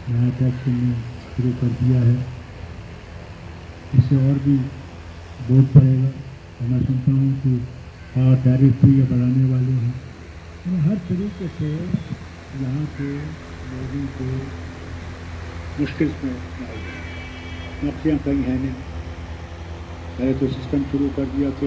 नया टैक्स ने शुरू कर दिया है। इससे और भी बोझ पड़ेगा और मैं सुनता हूँ कि टैरिफ भी ये बढ़ाने वाले हैं। तो हर तरीके से यहाँ के लोगों को मुश्किल में नौकरियाँ कहीं हैं नहीं। पहले तो सिस्टम शुरू कर दिया कि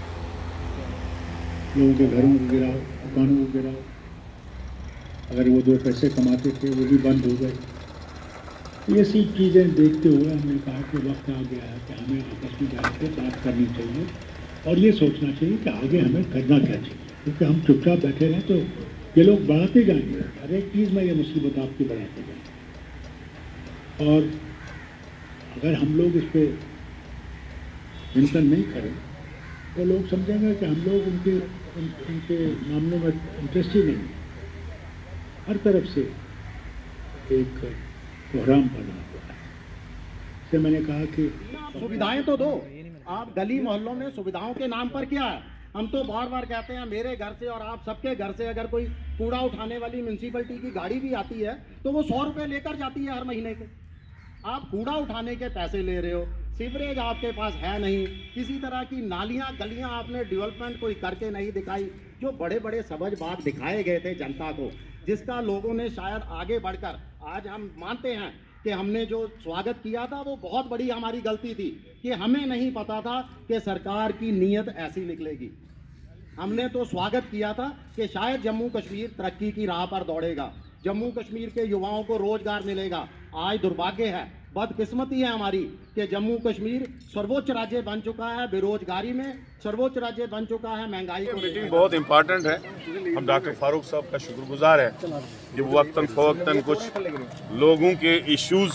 लोगों के घरों को गिराओ, दुकानों को गिराओ। अगर वो 2 पैसे कमाते थे वो भी बंद हो गए। ये सब चीज़ें देखते हुए हमने कहा कि वक्त आ गया है कि हमें आपस में बैठकर बात करनी चाहिए और ये सोचना चाहिए कि आगे हमें करना क्या चाहिए, क्योंकि हम चुपचाप बैठे रहें तो ये लोग बढ़ाते जाएंगे। हर एक चीज़ में ये मुसीबत आपकी बढ़ाते जाएंगे और अगर हम लोग इस पर चिंतन नहीं करें तो लोग समझेंगे कि हम लोग उनके मामलों में इंटरेस्ट ही नहीं। हर तरफ से एक कोहराम पैदा हुआ है। इससे मैंने कहा कि सुविधाएं तो दो। आप गली मोहल्लों में सुविधाओं के नाम पर क्या है? हम तो बार बार कहते हैं मेरे घर से और आप सबके घर से अगर कोई कूड़ा उठाने वाली म्यूनसिपैलिटी की गाड़ी भी आती है तो वो 100 रुपये लेकर जाती है हर महीने के। आप कूड़ा उठाने के पैसे ले रहे हो, सीवरेज आपके पास है नहीं, किसी तरह की नालियां गलियां आपने डेवलपमेंट कोई करके नहीं दिखाई। जो बड़े बड़े सबज बाग दिखाए गए थे जनता को, जिसका लोगों ने शायद आगे बढ़कर, आज हम मानते हैं कि हमने जो स्वागत किया था वो बहुत बड़ी हमारी गलती थी कि हमें नहीं पता था कि सरकार की नीयत ऐसी निकलेगी। हमने तो स्वागत किया था कि शायद जम्मू कश्मीर तरक्की की राह पर दौड़ेगा, जम्मू कश्मीर के युवाओं को रोजगार मिलेगा। आज दुर्भाग्य है, बदकिस्मती है हमारी कि जम्मू कश्मीर सर्वोच्च राज्य बन चुका है बेरोजगारी में, सर्वोच्च राज्य बन चुका है महंगाई को। मीटिंग बहुत इम्पोर्टेंट है। हम डॉक्टर फारूक साहब का शुक्रगुजार है कि वो वक्तन फ़वक्तन कुछ लोगों के इश्यूज़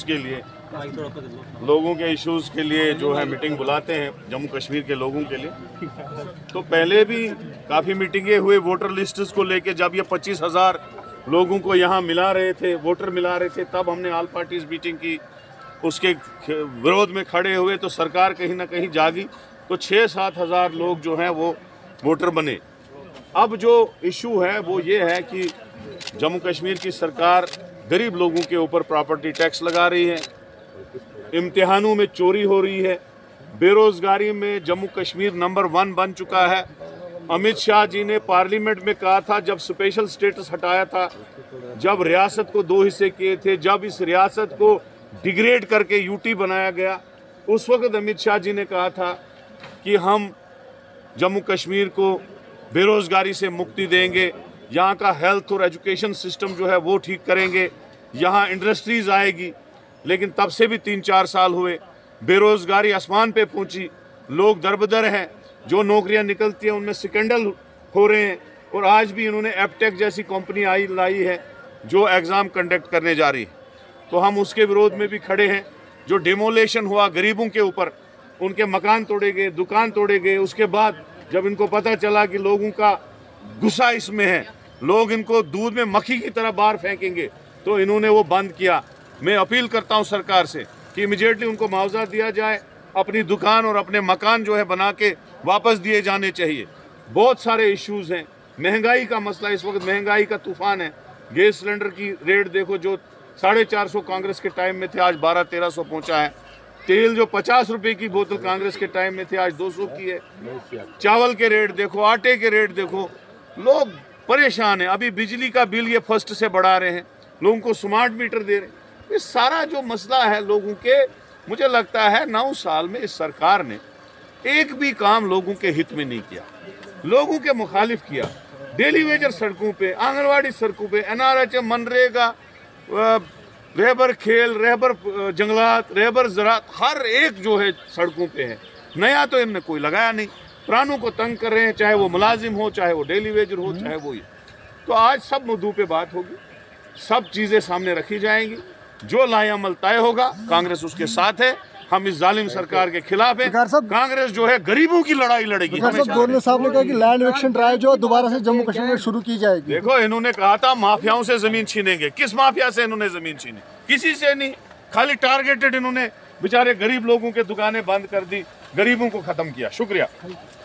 के लिए जो है मीटिंग बुलाते हैं जम्मू कश्मीर के लोगों के लिए। तो पहले भी काफ़ी मीटिंगें हुए वोटर लिस्ट्स को लेके, जब ये 25,000 लोगों को यहाँ मिला रहे थे, वोटर मिला रहे थे, तब हमने ऑल पार्टीज मीटिंग की। उसके विरोध में खड़े हुए तो सरकार कहीं ना कहीं जागी, तो 6-7 हज़ार लोग जो हैं वो वोटर बने। अब जो इशू है वो ये है कि जम्मू कश्मीर की सरकार गरीब लोगों के ऊपर प्रॉपर्टी टैक्स लगा रही है, इम्तिहानों में चोरी हो रही है, बेरोजगारी में जम्मू कश्मीर नंबर 1 बन चुका है। अमित शाह जी ने पार्लियामेंट में कहा था, जब स्पेशल स्टेटस हटाया था, जब रियासत को 2 हिस्से किए थे, जब इस रियासत को डिग्रेड करके यूटी बनाया गया, उस वक्त अमित शाह जी ने कहा था कि हम जम्मू कश्मीर को बेरोजगारी से मुक्ति देंगे, यहाँ का हेल्थ और एजुकेशन सिस्टम जो है वो ठीक करेंगे, यहाँ इंडस्ट्रीज आएगी। लेकिन तब से भी 3-4 साल हुए, बेरोजगारी आसमान पे पहुँची, लोग दरबदर हैं, जो नौकरियां निकलती हैं उनमें स्कैंडल हो रहे हैं। और आज भी इन्होंने एपटेक जैसी कंपनी लाई है जो एग्ज़ाम कंडक्ट करने जा रही है, तो हम उसके विरोध में भी खड़े हैं। जो डेमोलेशन हुआ गरीबों के ऊपर, उनके मकान तोड़े गए, दुकान तोड़े गए, उसके बाद जब इनको पता चला कि लोगों का गुस्सा इसमें है, लोग इनको दूध में मक्खी की तरह बाहर फेंकेंगे, तो इन्होंने वो बंद किया। मैं अपील करता हूँ सरकार से कि इमीडिएटली उनको मुआवजा दिया जाए, अपनी दुकान और अपने मकान जो है बना के वापस दिए जाने चाहिए। बहुत सारे इश्यूज़ हैं, महंगाई का मसला, इस वक्त महंगाई का तूफान है। गैस सिलेंडर की रेट देखो, जो 450 कांग्रेस के टाइम में थे आज 1200-1300 पहुंचा है। तेल जो 50 रुपए की बोतल कांग्रेस के टाइम में थे आज 200 की है। चावल के रेट देखो, आटे के रेट देखो, लोग परेशान हैं। अभी बिजली का बिल ये फर्स्ट से बढ़ा रहे हैं, लोगों को स्मार्ट मीटर दे रहे हैं। ये सारा जो मसला है लोगों के, मुझे लगता है 9 साल में इस सरकार ने एक भी काम लोगों के हित में नहीं किया, लोगों के मुखालिफ किया। डेली वेजर सड़कों पे, आंगनवाड़ी सड़कों पे, NRHM, मनरेगा, रहबर खेल, रहबर जंगलात, रहबर ज़राअत, हर एक जो है सड़कों पे है। नया तो इनने कोई लगाया नहीं, पुरानों को तंग कर रहे हैं, चाहे वो मुलाजिम हो, चाहे वो डेली वेजर हो, चाहे वो ये। तो आज सब मुद्दों पे बात होगी, सब चीज़ें सामने रखी जाएंगी, जो लाएअमल तय होगा कांग्रेस उसके साथ है। हम इस जालिम सरकार के खिलाफ हैं। कांग्रेस जो है गरीबों की लड़ाई लड़ेगी। गवर्नर साहब ने कहा कि लैंड इविक्शन ड्राइव जो दोबारा से जम्मू कश्मीर में शुरू की जाएगी। देखो, इन्होंने कहा था माफियाओं से जमीन छीनेंगे। किस माफिया से इन्होंने जमीन छीनी? किसी से नहीं, खाली टारगेटेड इन्होंने बेचारे गरीब लोगों के दुकानें बंद कर दी, गरीबों को खत्म किया। शुक्रिया।